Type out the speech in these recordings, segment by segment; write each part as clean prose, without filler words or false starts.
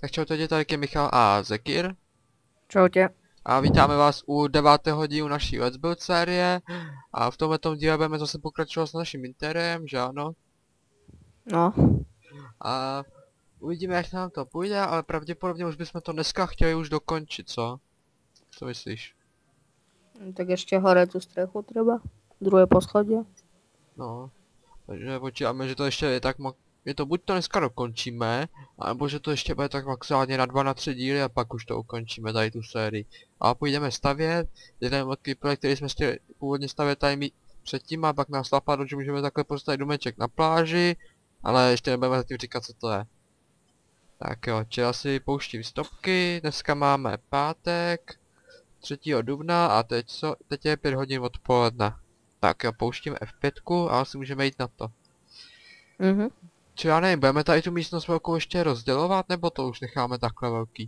Tak čau, teď je tady Michal a Zekir. Čau tě. A vítáme vás u 9. dílu naší Let's Build série. A v tomto díle budeme zase pokračovat s naším interiem, že ano? No. A uvidíme, jak nám to půjde, ale pravděpodobně už bychom to dneska chtěli už dokončit, co? Co myslíš? Tak ještě hore tu střechu třeba. Druhé poschodí. No. Takže počítáme, že to ještě je tak je to buď to dneska dokončíme, anebo že to ještě bude tak maximálně na 2 na 3 díly a pak už to ukončíme tady tu sérii. A půjdeme stavět, jeden od projekt, který jsme chtěli původně stavět tady mít předtím a pak nás napadlo, že můžeme takhle postavit domeček na pláži, ale ještě nebudeme zatím říkat, co to je. Tak jo, čili asi pouštím stopky, dneska máme pátek, 3. dubna a teď je 5 hodin odpoledne. Tak jo, pouštím F5 a asi můžeme jít na to. Mhm. Či já nevím, budeme tady tu místnost velkou ještě rozdělovat, nebo to už necháme takhle velký?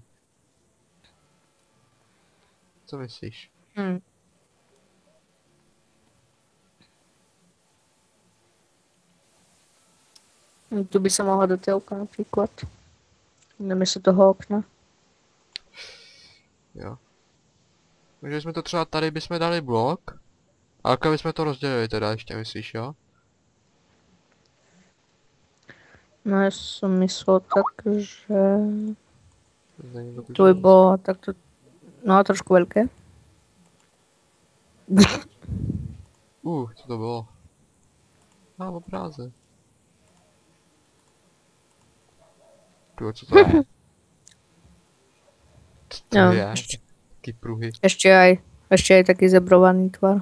Co myslíš? Tu by se mohla do tělka například. Namísto toho okna. Jo. Takže jsme to třeba tady bychom dali blok, ale když bychom to rozdělili teda ještě, myslíš, jo? No já jsem myslel tak, že to by bylo takto, no trošku velké. Co to bylo? Obrázek. Co to je? Co to Jo, je? Taky pruhy. ještě aj taky zebrovaný tvar.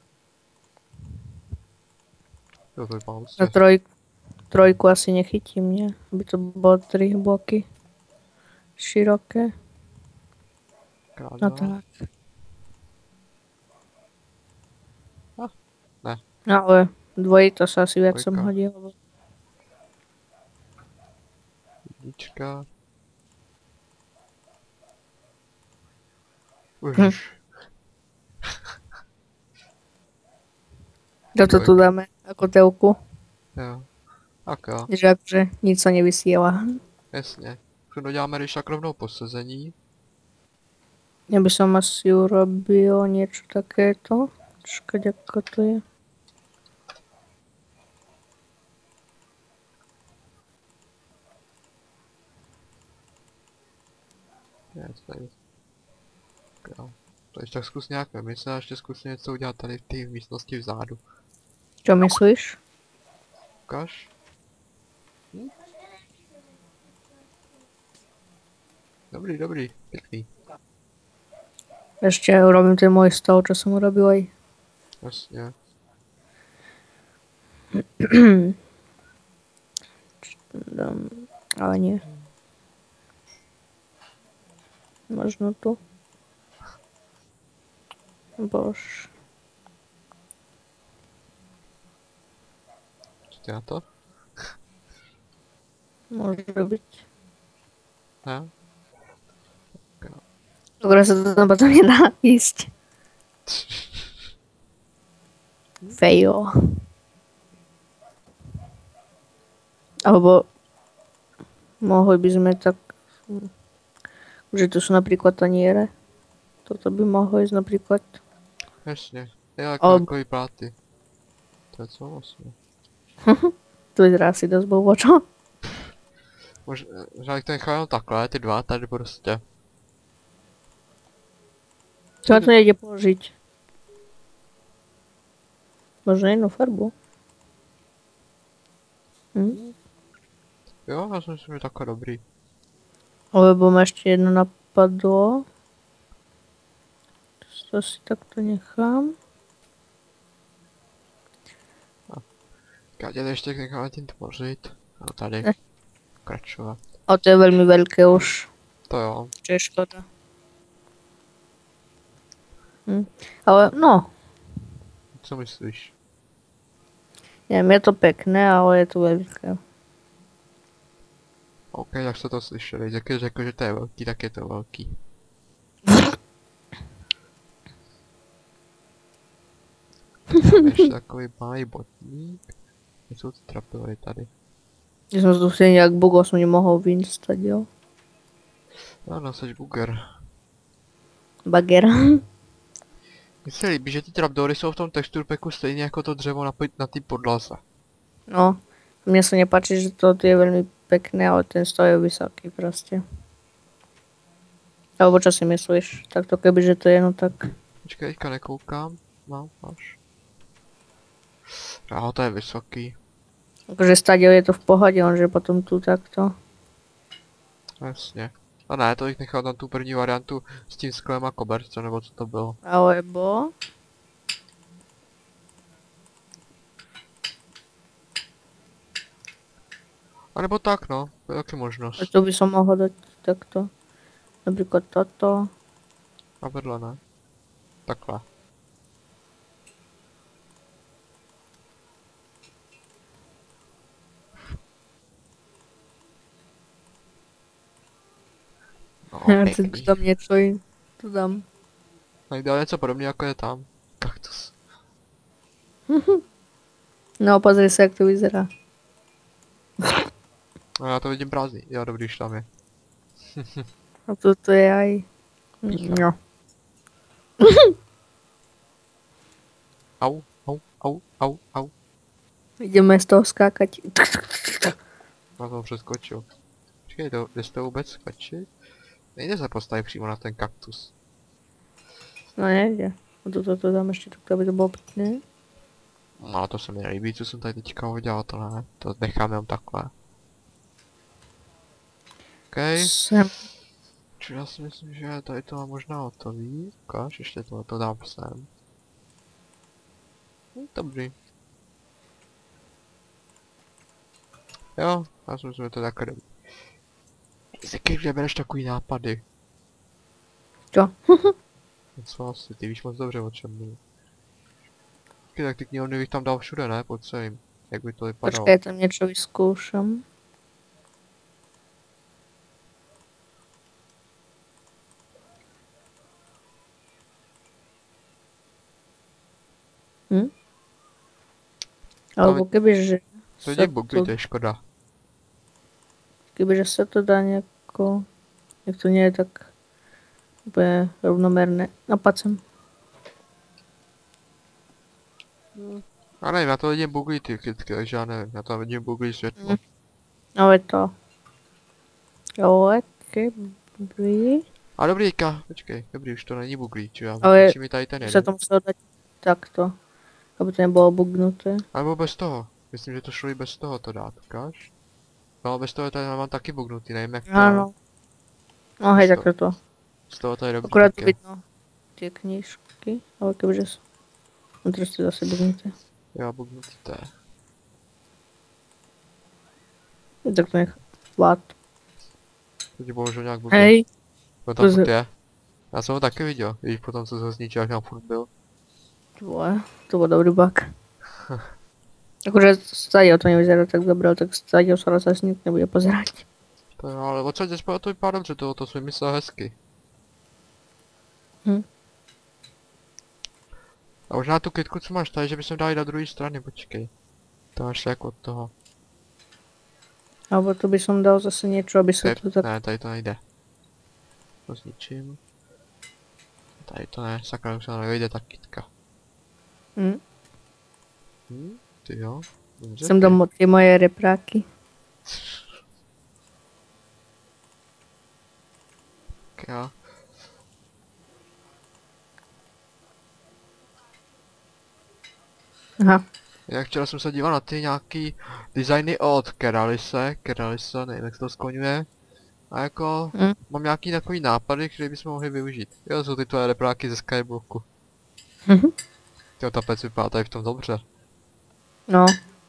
Jo, to vypadá Na trojku asi nechytí mě, aby to bylo 3 bloky široké. No tak. Ne. No ale dvojí to se asi víc sem hodilo. Jednička. Už. Kdo to tu dáme jako telku? Jo. Tak jo. Že nic se nevysílá. Jasně. Už doděláme když tak rovnou posezení. Já by som asi urobil něco takéto. Čekať, ako to je. Jo. To ještě tak zkus nějak vymyslet a ještě zkus něco udělat tady v té místnosti vzadu. Čo myslíš? Ukaž. Dobrý, pěkný. Ještě urobím ten můj stol, čo som urobil aj. Jasně. Ale nie. Možno tu. Bož. Co ty na to? Může být. Ne? Dobre sa to tam potom nedá ísť. Fail. Alebo mohli by sme tak, že tu sú napríklad taniere. Toto by mohlo ísť napríklad. Jasně. Jo, jako takový pláty. To je co vlastně? To vyzerá asi dosť blbočo. Možná bych to nechal jenom takhle, ty dva tady prostě. Čo na to nejde položiť? Možno jednu farbu? Jo, já si myslím, že je takhle dobrý. Lebo ma ešte jedno napadlo. To si takto nechám. Já tě ještě necháme tím tvořit. A tady. Pokračovat. A to je veľmi veľké už. To jo. Čo je škoda. Ale no. Co myslíš? Neviem, je to pekné, ale je to veľké. OK, tak jste to slyšeli. Řekl, že to je velký, tak je to velký. Ještě takový malý botník. Kde jsou ty trapily tady? Ja som tu si nejak bugol, som nemohol vyjsť, jo. Ano, jsi buger. Bager. Mně se líbí, že ty trapdory jsou v tom texture packu stejně jako to dřevo na té podlaze. No, mne sa nepáči, že to je veľmi pekné, ale ten stoj je vysoký proste. Alebo čo si myslíš? Tak to kebyže to je, no tak... Počkej, teďka nekoukám. No, máš. Jo, to je vysoký. Akože stadiel je to v pohode, lenže potom tu takto. Jasně. A ne, to bych nechal tam tu první variantu s tím sklem a kobercem, nebo co to bylo. Alebo... A nebo tak, no. To je taky možnost. A tu by som mohol dať takto. Napríklad toto. A vedle ne. Takhle. No, Ja tu pěkný. dám niečo i tu dám. Tak dal něco podobně jako je tam. Kaktus. No pozri sa, jak to vyzerá. No já to vidím prázdný. Jo, dobrý, už tam je. A tu je aj... Pícha. No. Au, au, au, au, au. Ideme z toho skákať. Na to přeskočil. Počkej, to, jde to vůbec skočit? Nejde se postavit přímo na ten kaktus. No nejde. A toto dám ešte takto, aby to bolo pekné. No ale to se mi nelíbí, co jsem tady teďka udělal, to ne. To necháme jenom takhle. OK. Sem. Čiže já si myslím, že tady to mám možná hotový. Ukáž, ještě to dám sem. Dobrý. Jo, já si myslím, že to je také dobrý. Se když bereš takový nápady. Čo? Co asi, ty víš moc dobře o čem mluvím. Tak ty knihovny bych tam dal všude, ne? Po celým. Jak by to vypadalo. Počkaj, tam niečo vyskúšam. Alebo kebyže... To sa je bugy, to je škoda. Kebyže sa to dá nejako... Jak to nie je tak... Úplne rovnomerné. Napacem. A nevím, já to vidím bugy ty kytky, takže já nevím, já tam vidím bugy světlo. Ale to... Ale keby... A dobrý, teďka, počkej, dobrý, už to není buglí, či já Ale musím mi tady ten sa jeden. to muselo dať takto. Aby to nebolo bugnuté. Alebo bez toho, myslím, že to šlo i bez toho to dát, ukáž? No, bez toho tady mám taky bugnutý, nevím jak to... Áno. No hej, Sto- takto to. Z toho tady dobrý Akurát tu taky. vidno tie knižky, ale kebyže sú... No teraz to zase bugnuté. Jo, bugnutý to je. Tak to nech... Flat. To ti bohužel nějak bugnutý. Hej. No tam to furt je. Já jsem ho taky viděl, když potom co se ho zničil, jak tam furt byl. Tvoje, to bol dobrý bug. Akože stadiaľ to nevyzerá tak dobre, ale tak stadiaľ sa raz asi nikto nebude pozerať. To jo, ale odsaď zespoň to vypadá dobře, to jsem myslel hezky. Hm. A možná tu kytku, co máš tady, že bychom dali na druhé strany, počkej. To máš jako od toho. Alebo tu by som dal zase niečo, aby sa to tak... Ne, tady to nejde. To zničím. Tady to ne, sakra, už se nám nevejde ta kytka. Hm. Ty jo. Dobře, Sem dám tie moje repráky. tak jo. Aha. Jak včera jsem se díval na ty nějaký designy od Keralise, nevím jak se to skloňuje. A jako, mám nějaký takový nápady, které bychom mohli využít. Jo, jsou ty tvoje repráky ze Skyblocku. Jo, ta pec vypadá tady v tom dobře. No.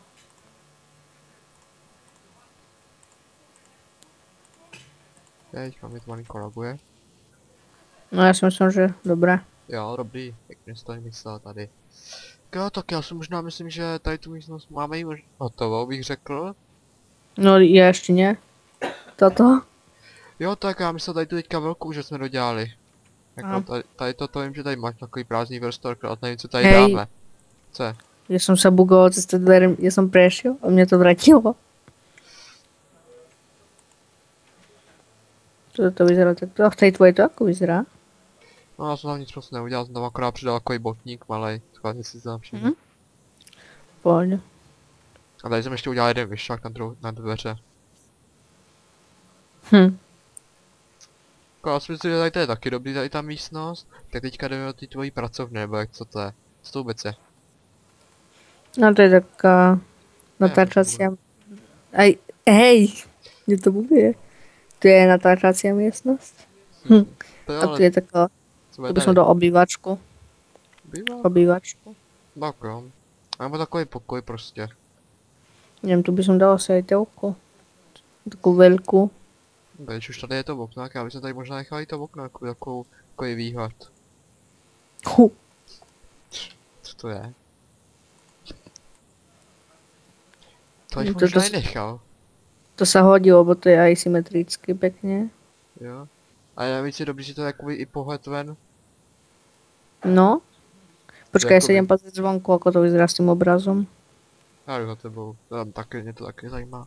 Teďka mi to malinko laguje. No ja si myslím, že dobré. Jo, dobrý, pěkně si to myslel tady. Jo, tak já si možná myslím, že tady tu místnost máme ji hotovou, bych řekl. No ja ešte nie. Toto? Jo, tak já myslel tady tu teďka velkou, že jsme dodělali. Jako tady toto vím, že tady máš takový prázdný prostor, ale nevím, co tady dáme. Co je? Ja som sa bugoval cez tie dvere, ja som prešiel a mne to vrátilo. To vyzerá takto. A v té tvoje to jako vyzerá? No já jsem tam nic moc neudělal, jsem tam akorát přidal takový botník malej, schválně si to tam všiml. Mhm. Pohodě. A tady jsem ještě udělal jeden vyšák na dveře. Hm. Jako já si myslím, že tady to je taky dobrý, tady ta místnost. Tak teďka jdeme do ty tvojí pracovny, nebo jak co to je? Co to vůbec je? No to je taká Ne, natáčací. Aj, hej, kde to bude? Tu je natáčací místnost. Hm. To jo, A ale tu je taká, co to bude by som tady? dal obývačku. Bývá? Obývačku. Tak jo. A nebo takový pokoj prostě. Neviem, tu by som dal asi aj telku. Takú veľkú. Když už tady je to okno, tak já bych tady možná nechal i to okno, jako takový výhled. Hu. Co to je? To No bych to- možná to i s- nechal. To sa hodí, lebo to je aj symetricky pekne. Jo. A navíc je dobrý, že to je takový i pohled ven. No. Počkaj, ja sa jakoby- idem pozrieť zvonku, ako to vyzerá s tým obrazom. Já jdu za tebou, tam taky, mě to taky zajímá.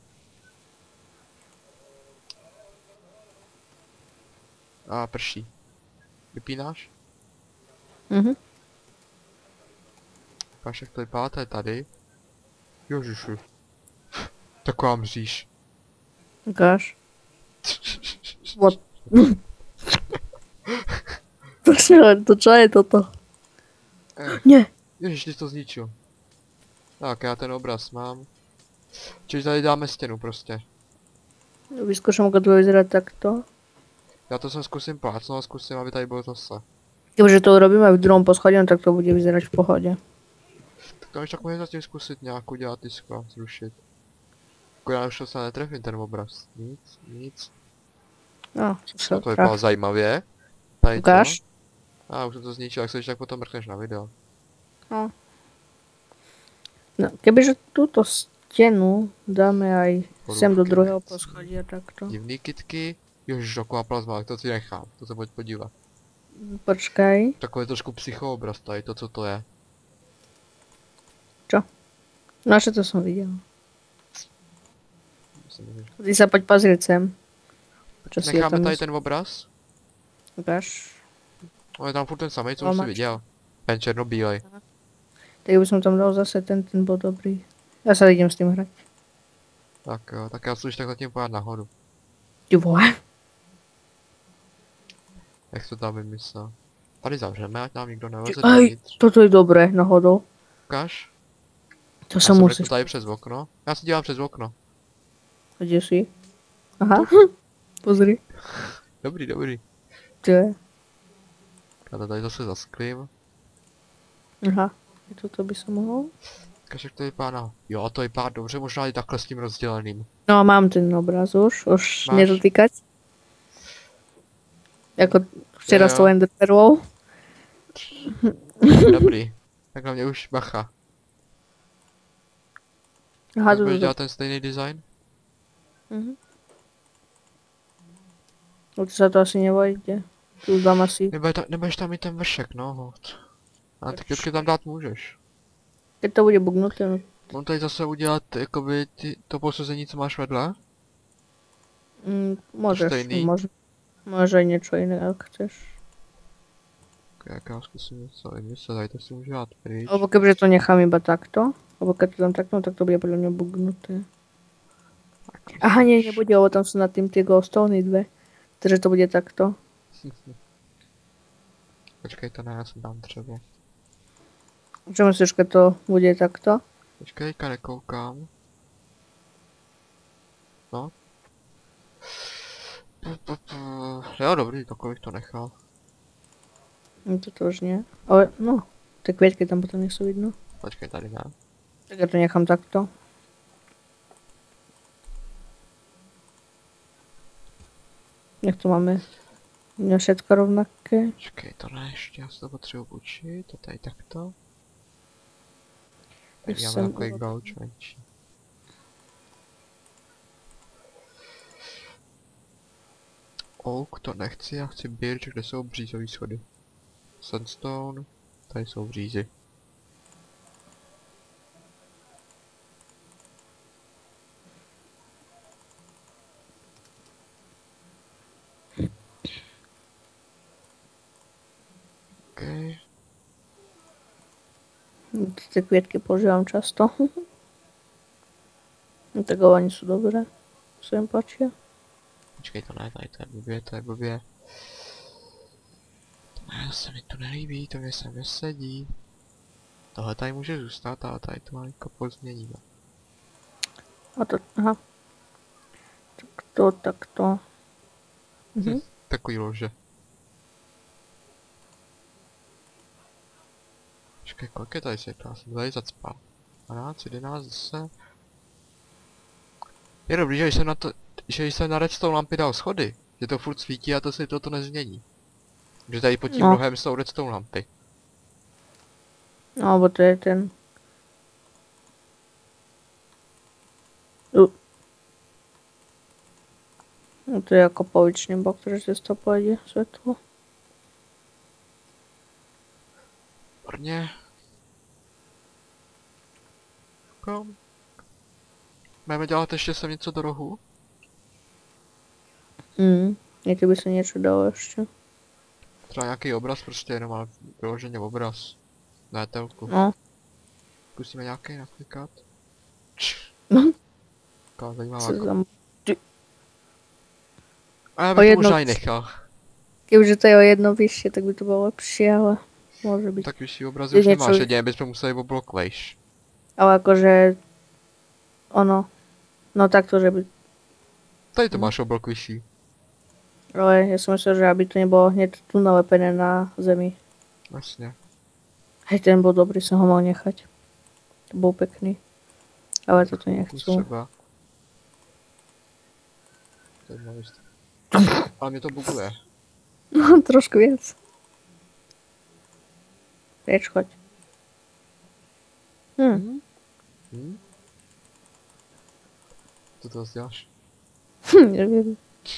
A prší. Vypínáš? Mhm. Páš, jak to vypadá, to je tady. Jožiši. Taková mříž. Ukáž. What? To čo je toto? Nie. Ježiš, ty jsi to zničil. Tak, já ten obraz mám. Čiže tady dáme stěnu prostě. Vyskúšam, ako to bude vyzerať takto. Já to sem zkusím plácnout a zkusím, aby tady bylo zase. Keďže to urobíme v druhom poschodí, no tak to bude vyzerať v pohode. Tak to ještě tak můžeme zatím zkusit nějak udělat ty skla, zrušit. Jako já už to se netrefím ten obraz. Nic. No, co sa No to vypadá traf. zajímavě. Tady to. Ukáž. A už jsem to zničil, jak se tak potom mrkneš na video. No, kebyže túto stenu dáme aj sem do Porúbky druhého nechci. poschodia takto. Divný kitky. Ježiš, taková plazma, to si nechám. To se pojď podívat. Počkaj. Takový trošku psychoobraz tady, to co to je. No, čo to som videl. Myslím, že... Ty sa poď pozrieť sem. Čo si ja Necháme tam tady ten obraz. ukáž. On je tam furt ten samý, co No, už si máš. viděl. Ten černobílej. Tak by som tam dal zase ten bol dobrý. Ja sa idem s tým hrať. Tak jo, tak já si už tak zatím pojít nahoru. Ty vole. Jak to tam vymyslel. Tady zavřeme, ať nám nikdo nevleze Aj, dovnitř. toto je dobré, náhodou. Ukáž? To Já sa jsem musíš... řekl tady přes okno. Já si dělám přes okno. Kde si? Aha. Pozri. Dobrý. To je. Já to tady zase zasklím. Aha. Toto by som mohol. Ukáž, jak to vypadá. Jo, to vypadá dobře, možná i takhle s tím rozděleným. No, mám ten obraz už. Už Máš? nedotýkať. Jako včera Jo, s jo. tou enderperlou. Dobrý. Tak na mě už bacha. Aha, Tak tu budeš to. dělat ten stejný design? Mhm. No, to sa to asi nevojde. Tu dám asi. Nebudeš tam mít ten vršek, no hod. A ty kytky tam dát můžeš. Keď to bude bugnuté, no. Mám tady zase udělat jakoby to posazení, co máš vedle. Môžeš. stejný? Môže aj niečo iné, ak chceš. Jak já zkusím něco vymyslet, tady to si můžu dát pryč. Alebo kebyže to nechám iba takto. Alebo keď to tam takto, tak to bude podľa mňa bugnuté. Aha, nie, nebude, lebo tam sú nad tým tie glowstony dve. Takže to bude takto. Počkej, to ne, já jsem tam třeba. Čo myslíš, keď to bude takto? Počkej, teďka nekoukám. No. Jo, dobrý, takových to nechal. No toto už nie. Ale no, tie kvietky tam potom nie sú vidno. Počkej, tady ne. Tak ja to nechám takto. Nech to máme ne všetko rovnaké. Počkej, to ne, ještě já si to potřebuji učit, to tady takto. Teď Já máme jsem takový uvedla. gauč menší. Oak to nechci, já chci birch, kde jsou břízový schody. Sandstone, tady jsou břízy. Okay. Ty květky používám často. No tak oni jsou dobré. Se jim páči. Počkej, to ne, tady to je blbě, to je blbě. To se mi to nelíbí, to mě se nesedí. Tohle tady může zůstat, ale tady to malinko pozměníme. A to, aha. Tak to. Mhm. Takový lože. Počkej, kolik je tady světla? Já jsem tady zacpal. 12, 11, 10. Je dobrý, že jsem na to, že jsem na redstone lampy dal schody, že to furt svítí a to si toto nezmění. Že tady pod tím No. rohem jsou redstone lampy. No, bo to je ten. No to je jako pouliční blok, takže se z toho pojede světlo. Brně. Kom. Máme dělat ještě sem něco do rohu? Někdy by se něco dalo ještě. Třeba nějaký obraz prostě, jenom ale vyloženě obraz. Ne telku. No. Zkusíme nějaký naklikat. No. Taková zajímavá. Se tam... A já o bych to jedno- možná i nechal. Kdybyže to je o jedno vyšší, tak by to bylo lepší, ale může být. Tak vyšší obrazy už něco- nemáš, jedině bychom museli o blok vejš. Ale jakože... Ono... No tak to, že by... Tady to máš o blok vyšší. Ale já si myslím, že aby to nebylo hned tu nalepené na zemi. Vlastně. Hej, ten byl dobrý, jsem ho mohl nechat. To byl pěkný. Ale toto nechci. Třeba. To je malý. Ale mě to buguje. No, trošku víc. Pryč, choď. Hm? Co to zase děláš? Nevím.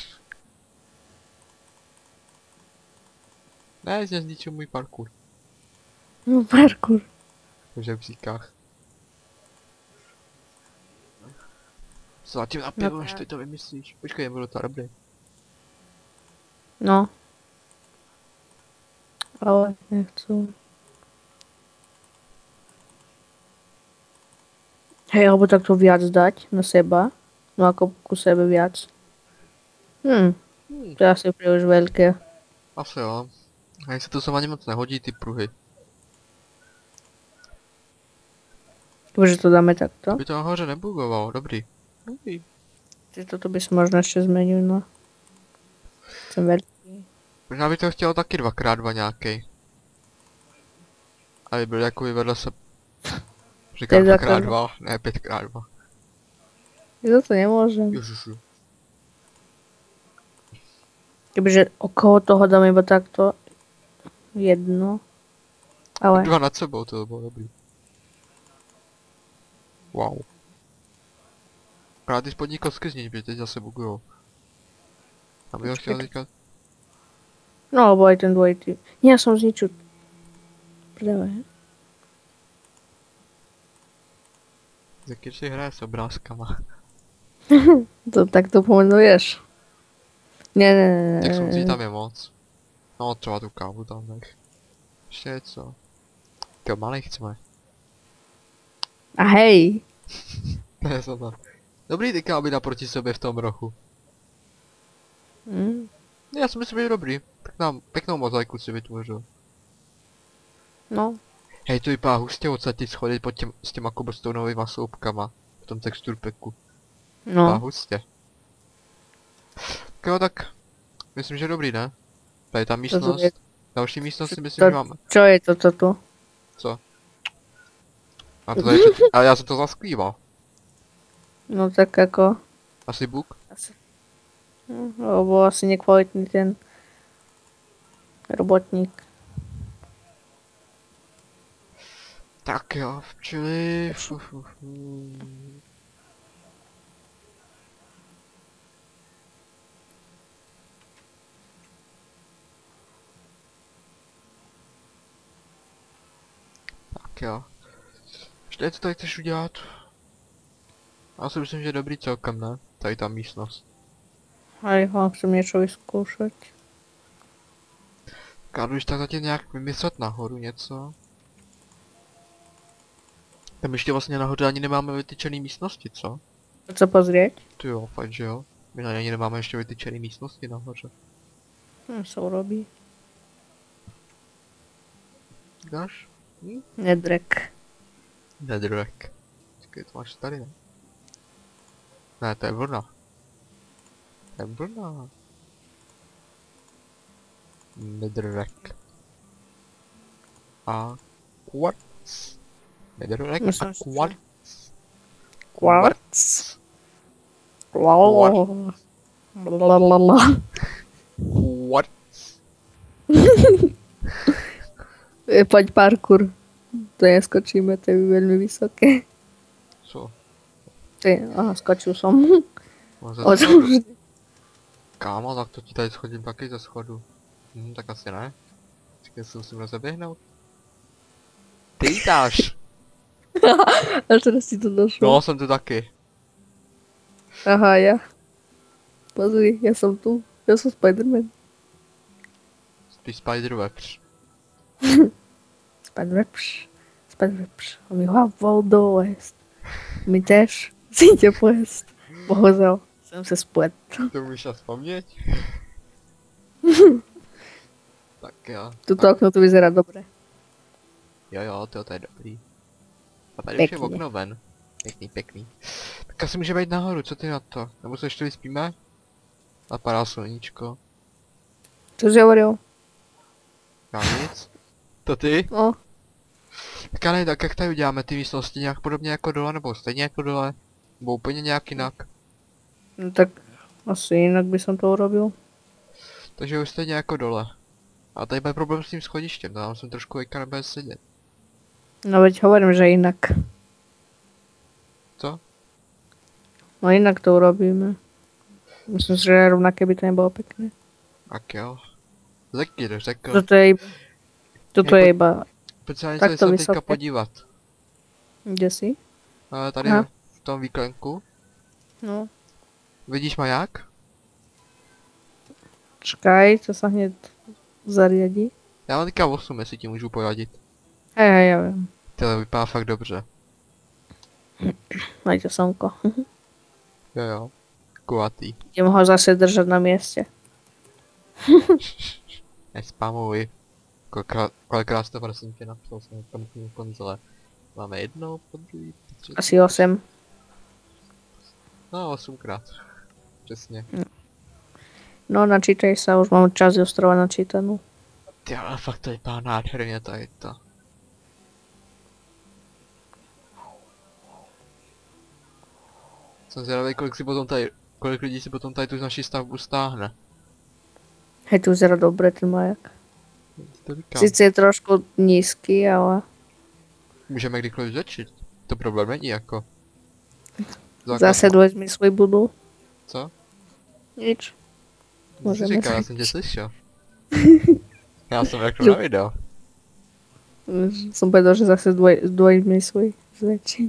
Ne, jsi zničil můj parkour. No, parkour. V žebříkách. Zatím na pivo, až ty to vymyslíš. Počkej, nebudu to dobrý. No. Ale nechci. Hej, alebo takto viac dať na seba. No ako ku sebe viac. To je asi príliš veľké. Asi jo. A jak se to sama ani moc nehodí, ty pruhy. Takže to dáme takto. By to nahoře nebugovalo, dobrý. Dobrý. Ty toto by si možno ešte zmenil, no. Jsem veľký. Možná by to chtělo taky 2x2 nějaký. Aby byl jako vedle se... Říkám To je 2x2, ne 5x2. Ja to nemôžem. Ježiši. Kebyže okolo toho dám iba takto. Jedno. Ale... Dva nad sebou, to bylo dobrý. Wow. Právě ty spodní kostky znič, protože teď zase bugujou. A bych ho chtěl říkat... No, alebo aj ten dvojitý. Nie, ja som zničil. Prdele, he? Jaký si hraje s obrázkama. To tak to pomenuješ. Ne. Těch sluncí tam je moc. No třeba tu kávu tam nech. Ještě něco. Tyjo, malej chceme. A hej. Ne, sama. Dobrý ty káby naproti sobě v tom rohu. Já si myslím, že je dobrý. Pěknou mozaiku si vytvořil. No. Hej, to vypadá hustě odsaď ty schody pod s těma cobblestoneovýma sloupkama. V tom texture packu. Vypadá No. hustě. Tak jo, tak. Myslím, že je dobrý, ne? Tady ta místnost. je- Další místnost si myslím, že máme. Čo je toto tu? Co? A to tady, ale já jsem to zasklíval. No tak ako... Asi bug? Lebo asi nekvalitný ten robotník. Tak jo, čili... Tak jo. Ještě něco tady chceš udělat? Já si myslím, že je dobrý celkem, ne? Tady ta místnost. Ale chcem niečo vyskúšať. Kádu, už tak zatím nějak vymyslet nahoru něco. Tam ještě vlastně nahoře ani nemáme vytyčený místnosti, co? Co pozrieť? Ty jo, fakt že jo. My na ani nemáme ještě vytyčený místnosti nahoře. Sa urobí. Dáš? Nedrek. Nedrek. Počkej, to máš tady, ne? Ne, to je vlna. To je vlna. Nedrek. A quartz. Nedrek a Myslím, že- quartz. Quartz. Blablabla. Quartz. Poď parkour. To neskočíme, to je veľmi vysoké. Co? Aha, skočil som. Mám ze O, schodu. Kámo, tak to ti tady schodím taky ze schodu. Tak asi ne. Počkej, se musím rozeběhnout. Ty lítáš. A teraz ti to došlo. No, jsem tu taky. Aha, ja. Pozri, ja som tu. Ja som Spider-Man. Ty Spider-Webs. Spider-Webs. Spider-Webs. A mi hlavou do West. Mi tež si ide pojezd. Bohužel, jsem se splet. To umíš asi vzpomnět? Tak jo. Tuto okno tu vyzerá dobre. Jo, to je dobrý. A tady už je Pěkný. okno ven. Pěkný, pěkný. Tak asi můžeme jít nahoru, co ty na to? Nebo se ještě vyspíme? A padá sluníčko. Čo si hovoril? Já nic. To ty? No, Tak ale tak jak tady uděláme ty místnosti nějak podobně jako dole, nebo stejně jako dole? Nebo úplně nějak jinak? no tak asi jinak by som to urobil. Takže už stejně jako dole. A tady bude problém s tím schodištěm, tam jsem trošku vejka nebude sedět. No veď hovorím, že inak. Co? No inak to urobíme. Myslím si, že rovnaké by to nebolo pekné. Tak jo. Zekir řekl. Toto je iba... Pojď se na tak něco to se vysoké. teďka podívat. Kde si? Tady Aha. v tom výklenku. No. Vidíš maják? Čakaj, to sa hneď zariadí. Já mám teďka 8, jestli ti můžu poradit. Hej, ja viem. To vypadá fakt dobře. Majte slnko. Jo. Kulatý. Idem ho zase držať na mieste. Nespamuj. Kolikrát jsi to prosím tě napsal, jsem tam konzole. Máme jednou, po druhý, po třetí. Asi 8. No, 8krát. Přesně. No, načítaj sa, už mám časť ostrova načítanú. Ty ale fakt to vypadá nádherně tady to. Jsem zvědavý, kolik lidí si potom tady tu naši stavbu stáhne. Hej, tu vyzerá dobre ten majak. To říkám. Sice je trošku nízky, ale Můžeme kdykoliv začít. To problém není jako. zase vezmi svoj budú. Co? Nič. Co jsi Můžeme říkal, já začít. jsem tě slyšel. Já jsem jako na video. Som povedal, že zase zdvojíme svoj zväčšiť.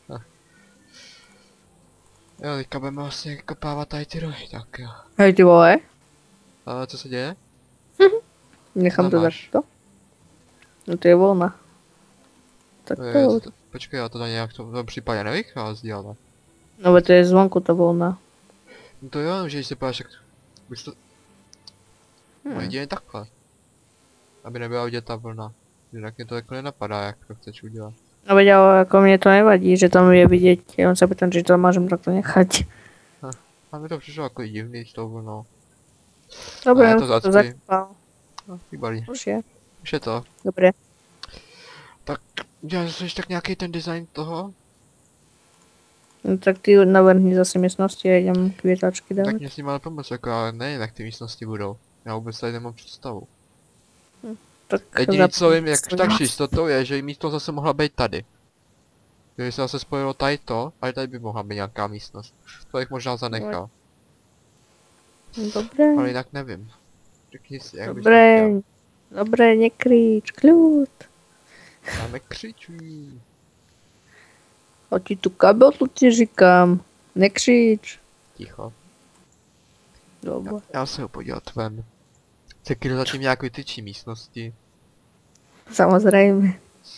Jo, teďka budeme vlastně kopávat tady ty rohy, tak jo. Hej, ty vole, A co se děje? nechám No, to máš. takto. No to je voľna. Tak to, Počkej, já to tady nějak v tom případě nevychází, ale. no veď to je zvonku ta voľna. No to jo, že když si podáš, jak už to Hmm. jedině takhle. Aby nebyla vidět ta vlna. Jinak mě to jako nenapadá, jak to chceš udělat. No veď ale ako mne to nevadí, že tam je vidieť. Ja sa pýtam, či to môžem takto nechať. A mi to přišlo jako divný s tou vlnou. Dobre, A je už to to zacpí. zakopal. No, výborně. Už je. Už je to. Dobre. Tak uděláš ještě tak nějaký ten design toho? No tak ty navrhni zase miestnosti a idem kvietačky Tak dávať. mě s ním ale pomoct, jako já nevím, jak ty místnosti budou. Já vůbec tady nemám představu. Tak Jediný co vím, jak zapni tak svoj s jistotou je, že místo zase mohla být tady. Kdyby se zase spojilo tady to, ale tady by mohla být nějaká místnost. To bych možná zanechal, hlas. Dobre. ale jinak nevím. Řekni si, jak bys to Dobre. chtěl. Dobre, nekrič, kľud. Máme křičí. A ti tu kabel tu ti říkám. Nekřič. Ticho. Dobre. Já se ho podívat ven. Sekiro zatím nějak vytyčí místnosti. Samozrejme.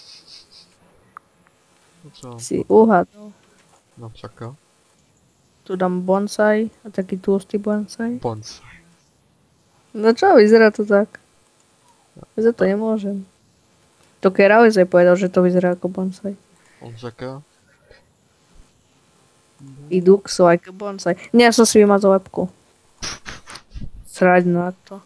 No co? Si uhádol. No však jo. Tu dám bonsai a taký tlustý bonsai. Bonsai. No čo, vyzerá to tak. Za to nemôžem. To Keravec aj povedal, že to vyzerá ako bonsai. On však jo. I Dux like a bonsai. Nie, ja som si vymazal webku. Srať na to.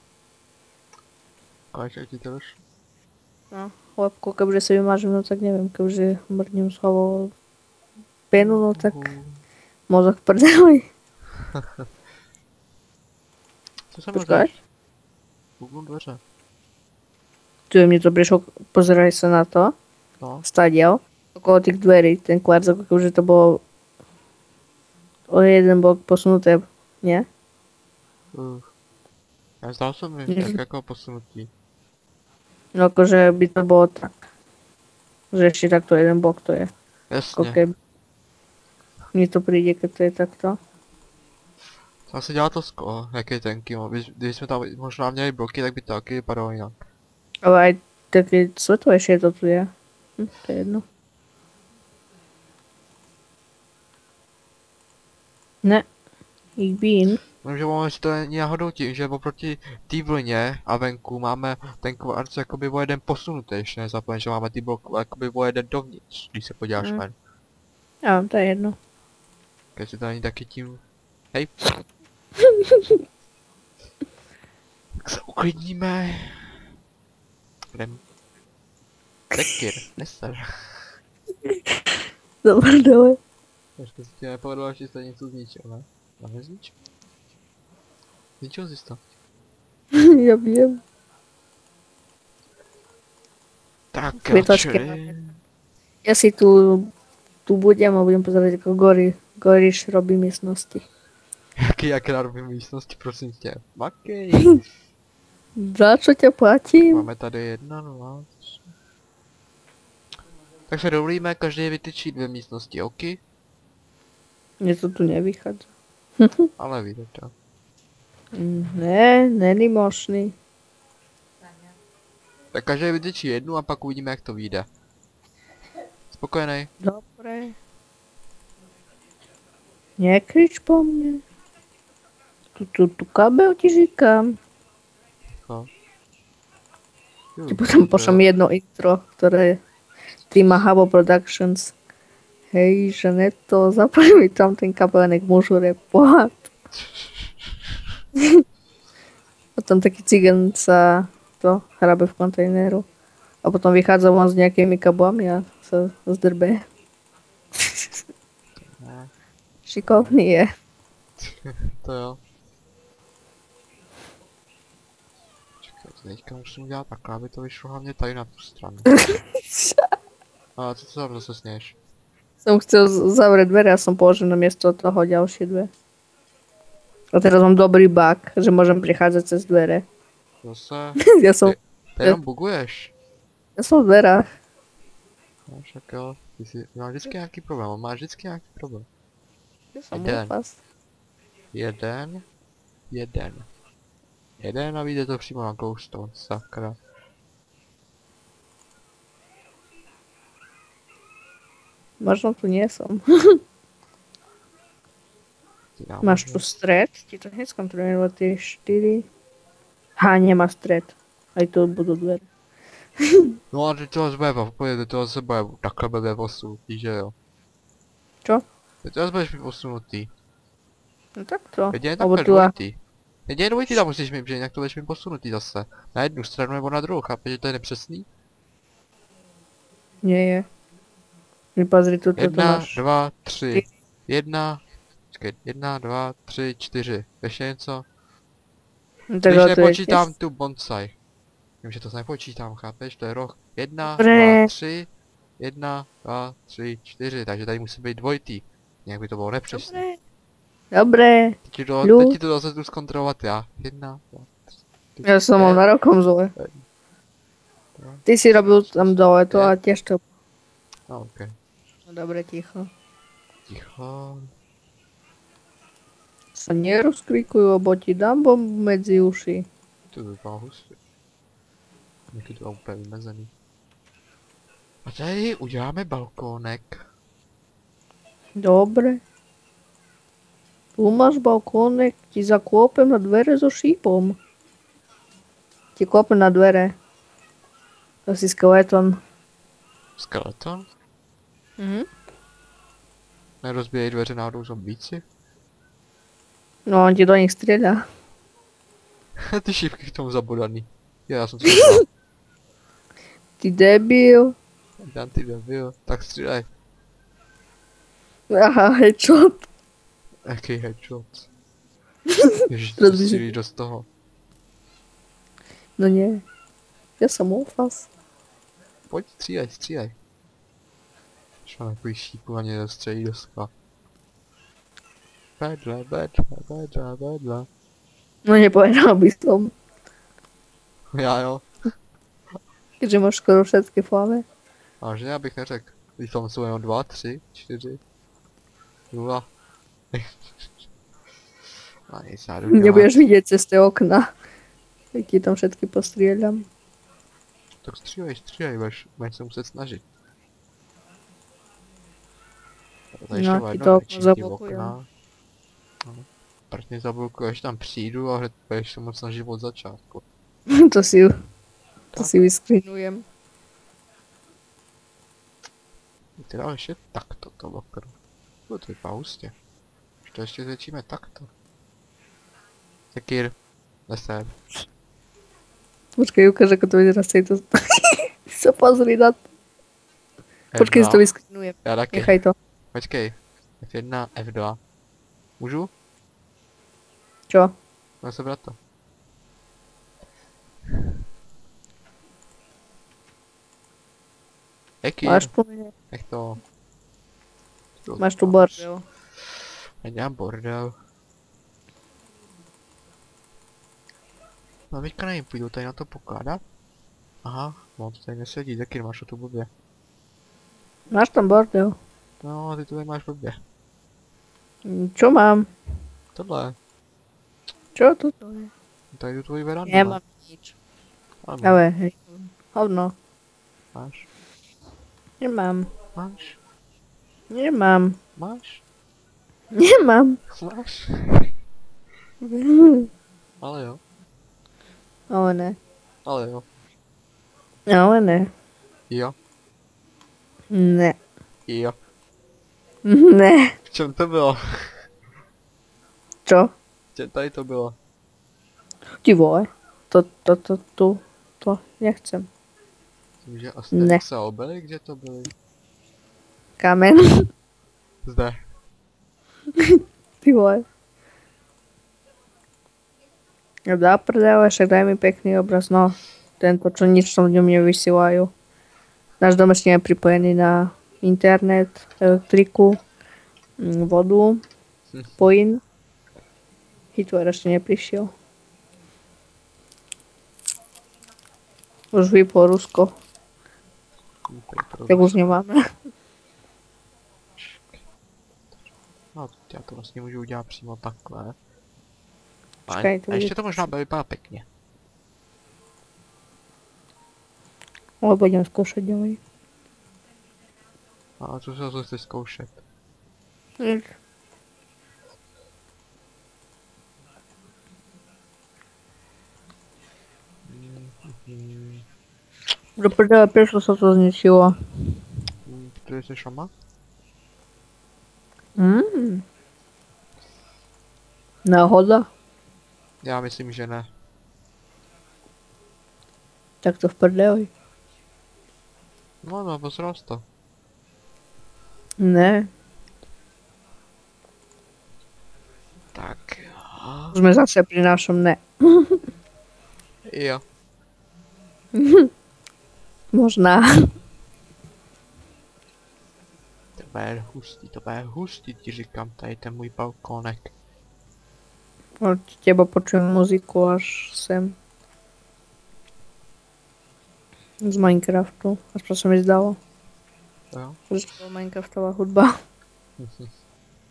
A jak ti to došlo? No, webku, kebyže si vymažem, no tak neviem, kebyže mrknem slovo penu, no tak mozog prdeli. Co se Počkaj. můžeš? Google dveře. Tu mne to prišlo, pozeraj sa na to. No. Stadiel. Okolo tých dverí, ten kvarc, ako kebyže to bolo o jeden blok posunuté, nie? Já zdál se mi, jak jako posunutí. No akože by to bolo tak. Že ešte takto jeden blok to je. Ako Jasně. keby. Mne to príde, keď to je takto. To asi dělá to sklo, jak je tenký, když jsme tam možná měli bloky, tak by to taky vypadalo jinak. Ale aj také svetlejšie to tu je. To je jedno. Ne. Ich bin. Že máme, že to je náhodou tím, že oproti té vlně a venku máme ten kvarc jakoby o jeden posunutý, ještě nezapomeň, že máme ty bloky jakoby o jeden dovnitř, když se podíváš ven. Jo, to je jedno. Když to není taky tím... Hej. Tak se uklidníme. Jdem. Tekir, neser. Dobre, dole. Ještě se ti nepovedlo, že jste něco zničil, ne? A nezničil? Zničil jsi to. Ja viem. Tak, Květočky čili... Ja si tu budem a budem pozerať, ako Goriš robí miestnosti. Jak já robím místnosti, prosím tě. Makej. Za čo ťa platím? Máme tady 1, 2, 3. Tak se dovolíme, každý vytyčí 2 místnosti, OK? Mne to tu nevychádza. Ale víte to. Ne, není možný. Tak každý vytyčí 1 a pak uvidíme, jak to vyjde. Spokojený? Dobre. Nekrič po mne. Tu kabel ti říkám. Jo. Ti potom pošlem jedno intro, ktoré Týma Habo Productions. Hej, že neto, zapoj mi tam ten kabelenek, môžu repovať. Potom taký cigan sa to hrabe v kontejneru. A potom vychádza von s nejakými kablami a sa zdrbe. Šikovný je. To jo. Čekaj, teďka musím udělat takhle, aby to vyšlo hlavně tady na tu stranu. A co tam zase sněš? Som chcel zavrieť dvere a som položil na miesto toho ďalšie dve. A teraz mám dobrý bug, že môžem prichádzať cez dvere. Zase? Ja som, Ty jenom buguješ. ja som v dverách. No však jo, ty si máš vždycky nějaký problém, on má vždycky nějaký problém. Ja som Jeden. úpas. Jeden a vyjde to přímo na glowstone, sakra. Možno tu nie som. Ty dám Máš tu stred? Ti to hneď skontrolujem, lebo tie 4. Nemá stred. Aj tu budú dvere. No a ty to zase bude, pojď, to zase bude takhle bude posunutý, že jo? Čo? Ty to zase budeš mít posunutý. No tak to. Jedině Lebo takhle tu a... dvojitý. Jedině dvojitý tam musíš mít, že jinak to budeš mít posunutý zase. Na jednu stranu nebo na druhou, chápeš, že to je nepřesný? Nie je. Mi pozri, tu 1, máš. 2, 3. 1, počkej, 1, 2, 3, 4. Ještě něco? No, tak Když ale to je nepočítám tiež- tu bonsai. Vím, že to nepočítám, chápeš, to je roh. 1, Dobre. 2, 3. 1, 2, 3, 4, takže tady musí být dvojitý. Nějak by to bylo nepřesné. Dobre. Dobre. Teď ti to zase jdu zkontrolovat já. 1, 2, 3. Ja som mal na rokom zle. Ty si robil tam dole to a tiež to... No, ok. No dobre, ticho. Ticho. Sa nerozkrikujú, lebo ti dám bombu medzi uši. To vypadá hustě. Někdy to je úplně vymezený. A tady uděláme balkónek. Dobre. Tu máš balkónek, ti zaklopem na dvere so šípom. Ti klopem na dvere. To si skeleton. Skeleton? Mhm. Nerozbíjejí dveře náhodou zombíci? No, on ti do nich strieľa. Ty šípky k tomu zabodaný. Já jsem to neznal. Ty debil. Dám ty debil. Tak střílej. Aha, headshot. Jaký headshot. Ježiš, Teraz to by si- střílíš dost toho. No nie. Ja som ofas. Pojď, střílej, střílej. Když mám takový šípu ani dostřelí do skla. Bedle, bedle, bedle, bedle. No nepovedal by som. Já jo. Keďže máš skoro všetky flave. A že já bych neřekl. Když tam jsou jenom 2, 3, 4, 0. A nic já jdu dělat. Nebudeš vidieť cez tie okna. Tak ti tam všetky postrieľam. Tak střílej, střílej, budeš se muset snažit. Tady No, ještě ti jedno to nečistí zablokujem. okna. No. Prvně zablokuješ tam přijdu a hned budeš se moc snažit od začátku. To si vyskrinujem. Ty dále ještě takto to okno. No to vypadá hustě. Už to ještě zvětšíme takto. Sekír. Neser. Počkej, ukáž, ako to vyzerá z tejto... sa pozri na to. Počkej, si to vyskrinujem. Já taky. Nechaj to. Počkej. F1, F2. Můžu? Čo? Můžu sebrat to. Ekýr. Máš tu mne? Nech to. Máš tu bordel. Nedělám bordel. No teďka nevím, půjdu tady na to pokládat. Aha, no to tady nesedí, taky máš to tu blbě. Máš tam bordel. No, ty to tady máš blbě. Čo mám? Tohle, Čo toto je? tady tu tvoji verandu. Nemám nič. Ano, Ale hej. Hovno. máš, Nemám. máš, Nemám. máš, Nemám. máš. Ale jo, Ale ne. ale jo. Ale ne. Jo, Ne. jo. Ne. V čem to bylo? Čo? V čem tady to bylo? Ty vole. To nechcem. Myslím, že Ne. Asterix a Obelix, kde to byly? Kamen. Zde. Ty vole. Ja dá prdele, však daj mi pekný obraz, no. Tento, čo nič tam v ňom nevysielajú. Náš dom ešte nie je pripojený na internet, elektriku, vodu, plyn. Hitler ešte neprišiel. Už vyplo Rusko, tak už nemáme. No, já to vlastně můžu udělat přímo takhle. Počkej, to A ještě bude- to možná bude vypadat pěkně. Ale budem skúšať ďalej. A co se zase zkoušet? Nič. Do prdele, prečo sa to zničilo? Protože jsi šama? Náhoda? Já myslím, že ne. Tak to v prdeli. No, posral jsi to. Ne, Tak jo. už sme zase pri našom ne. Jo. Možná. To bude hustý, ti říkám, tady ten můj balkónek. Od teba počujem muziku až sem. Z Minecraftu. Aspoň sa mi zdalo. Jo. Že to bola Minecraftová hudba.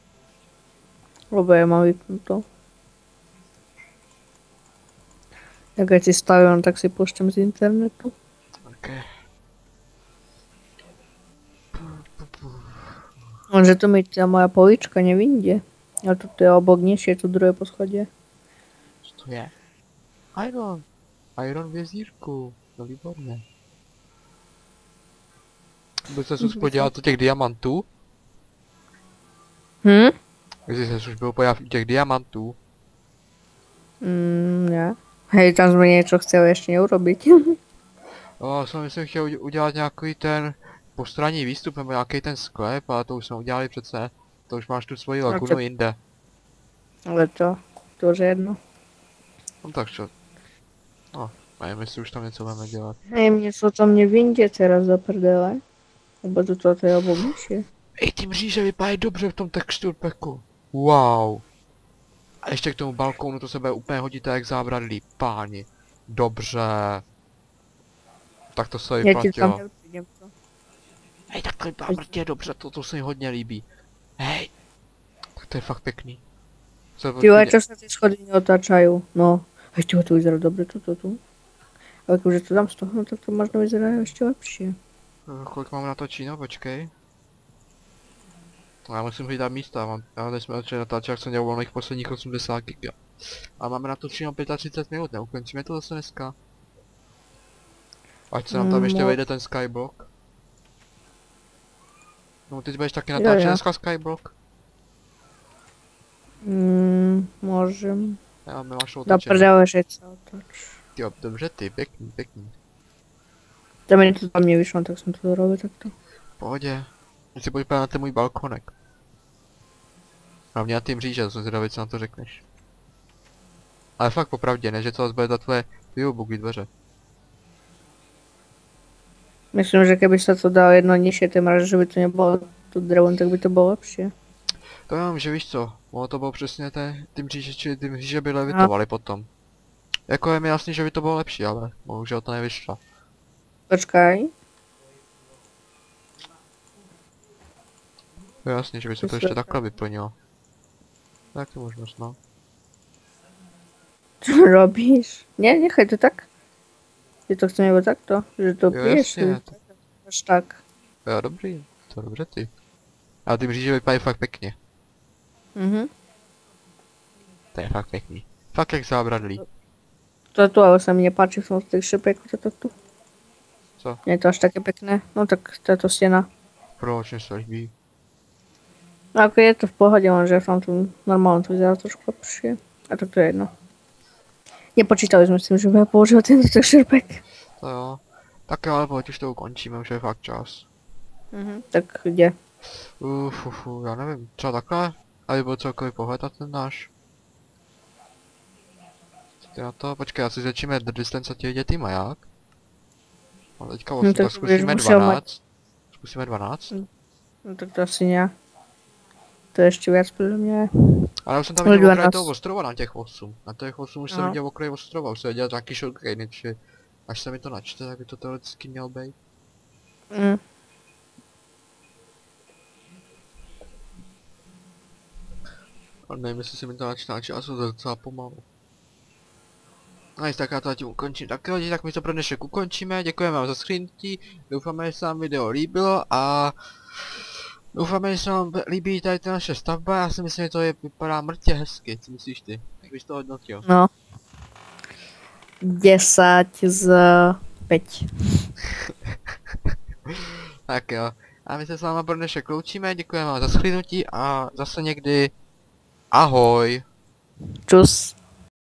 Lebo ja mám vypnutú. Jak keď si stavím, tak si puštím z internetu. Okay. Lenže tu mi tá moja polička nevyjde. A tu je obok nižšie, tu druhé poschodie. Co to je? Iron. Iron vězírku. No výborně. Byl se už podívat do těch diamantů? Jestli se už byl podívat do těch diamantů? Ne. Hej, tam sme niečo chceli ešte neurobiť. Jo, jsem myslím chtěl udělat nějaký ten postranní výstup nebo nějaký ten sklep, ale to už jsme udělali přece. To už máš tu svoji lagunu jinde. Ale to už je jedno. No tak čo? No, nevím, jestli už tam něco budeme dělat. Hej, mne to tam nevyjde teraz do prdele. Lebo toto je obok nižšie. Ej, ty mříže vypadají dobře v tom texture packu. Wow. A ještě k tomu balkónu to se bude úplně hodit jak zábradlí, páni. Dobře. Tak to se Ja ti tam vyplatilo. neprídem to. Hej, takhle zábradlí je dobře, to se mi hodně líbí. Hej. Tak to je fakt pěkný. Co Ty čo sa tie schody neotáčajú. No. Hej, to vyzerá dobre, toto tu. Ale keďže to dám z toho, no tak to možno vyzerá ešte lepšie. Kolik mám natočí, no počkej. Já musím hlídat místa, já teď jsme začali natáčet, jak jsem dělal volných posledních 80 giga. A máme natočeno 35 minut, neukončíme to zase dneska. Ať se nám tam ještě vejde ten skyblock. No ty budeš taky natáčet dneska skyblock? Môžem. Já my máš Do otočený. prdele, že sa otoč. Jo, dobře ty, pěkný, pěkný. To mi to tam nevyšlo, tak som to robil takto. V pohodě. Teď si podívat na ten můj balkonek. Hlavně na ty mříže, to jsem zvědavý, co na to řekneš. Ale fakt popravdě, ne, že to zase bude za tvoje výubuky dveře. Myslím, že keby sa to dalo jedno nižšie, tým raz, že by to nebolo tu drevom, tak by to bolo lepšie. To jenom, že víš co, ono to bylo přesně ty mříže, čili ty mříže by levitovaly potom. Jako je mi jasný, že by to bylo lepší, ale bohužel to nevyšlo. Počkaj. Je jasný, že by se to ještě takhle vyplnilo. Taky možnost, no. Čo robíš? Nie, nechaj to tak. Ty to chcem iba takto, že to Jo, piješ. jasně, Až tak. Jo, dobrý, to dobře ty. A ty mříže vypadají fakt pěkně. To je fakt pěkný. Fakt jak zábradlí. Toto ale sa mi nepáči v tom z tých šepek, toto tu. Co? Nie je to až také pekné. No tak táto stena. Proč mi se líbí? No ako je to v pohode, lenže v tomto normálne to vyzerá trošku lepšie. A tak to je jedno. Nepočítali sme s tým, že bude používať tento texture pack. To jo. Tak jo, ale pojď už to ukončíme, už je fakt čas. Tak kde? Já nevím, třeba takhle? Aby byl celkový pohled na ten náš. Co ty na to? Počkej, asi začíme distance a ti vidět tým a jak? No teďka 8, tak tak to zkusíme budeš musel 12. Zkusíme 12? No tak to asi nie. To je ešte viac podľa mňa. Ale už jsem tam Ale viděl okraj 12. toho ostrova na těch 8. Na těch 8 už jsem No. viděl okraj ostrova, už jsem viděl nějaký shotgun, či až se mi to načte, tak by to teoreticky měl být. Ale nevím, jestli se mi to načte na času, to je docela pomalu. Nice, tak já to zatím ukončím. Tak jo, tak my to pro dnešek ukončíme, děkujeme vám za shlédnutí, doufáme, že se vám video líbilo a doufáme, že se vám líbí tady ta naše stavba, já si myslím, že to vypadá mrtě hezky, co myslíš ty? Jak bys to hodnotil? No. 10 z 5. Tak jo, a my se s váma pro dnešek loučíme, děkujeme vám za shlédnutí a zase někdy ahoj. Čus.